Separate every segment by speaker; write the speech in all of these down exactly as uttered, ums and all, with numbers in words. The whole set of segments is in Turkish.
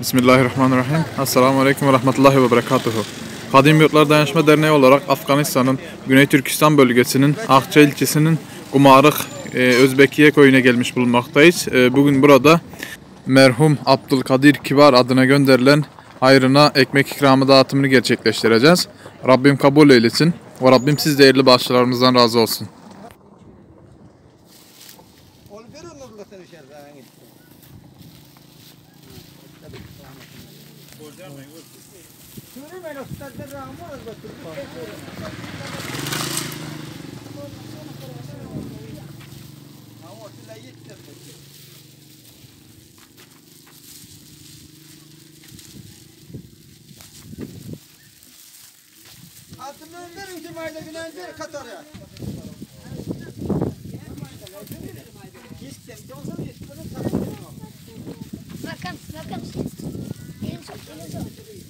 Speaker 1: Bismillahirrahmanirrahim. Esselamu Aleyküm ve Rahmetullahi ve Berekatuhu. Kadim Yurtlar Dayanışma Derneği olarak Afganistan'ın Güney Türkistan bölgesinin Akça ilçesinin Kumarık e, Özbekiye köyüne gelmiş bulunmaktayız. E, bugün burada merhum Abdülkadir Kibar adına gönderilen hayrına ekmek ikramı dağıtımını gerçekleştireceğiz. Rabbim kabul eylesin ve Rabbim siz değerli bağışçılarımızdan razı olsun.
Speaker 2: Hatırlarım ki mayda güneşleri katar ya.
Speaker 3: Bakın, bakın. Elin çok, elin çok.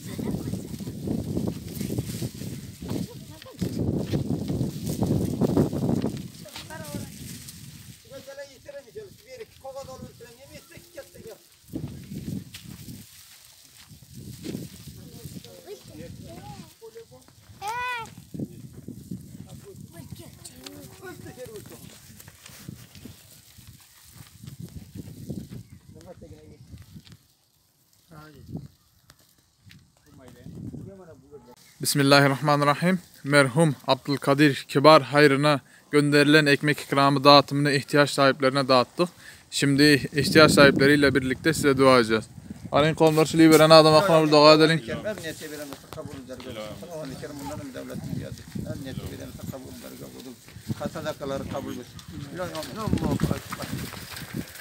Speaker 1: Bismillahirrahmanirrahim. Merhum Abdülkadir Kibar hayrına gönderilen ekmek ikramı dağıtımını ihtiyaç sahiplerine dağıttık. Şimdi ihtiyaç sahipleriyle birlikte size dua edeceğiz. Arayın kollarçılığı veren adam aklıma bir dua edelim.
Speaker 2: Sadakaları kabul et.